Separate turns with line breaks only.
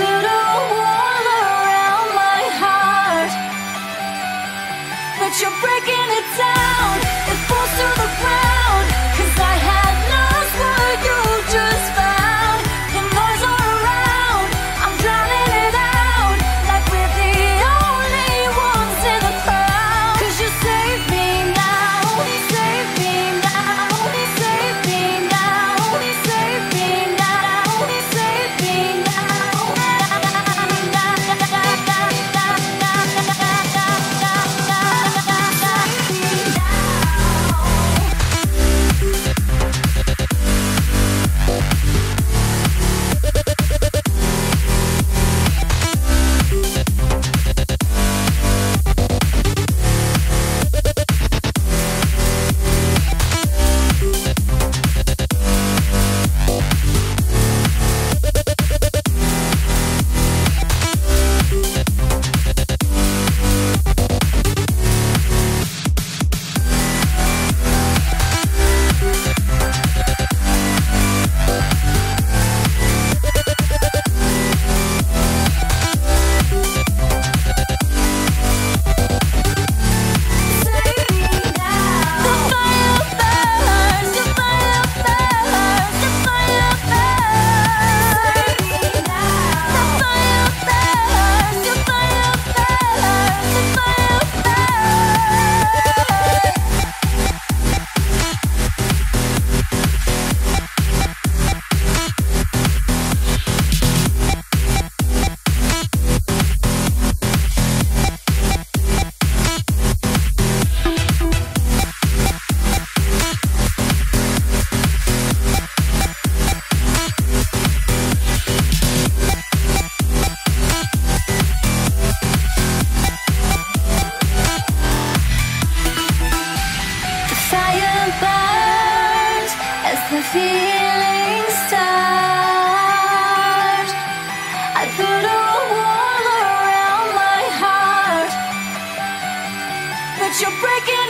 put a wall around my heart, but you're breaking it down. It falls to the ground, 'cause I had lost what you just found. Your noise all around, I'm drowning it out, like we're the only ones in the crowd. 'Cause you save me now, save me now, save me now, save me now, save me the feeling start. I put a wall around my heart, but you're breaking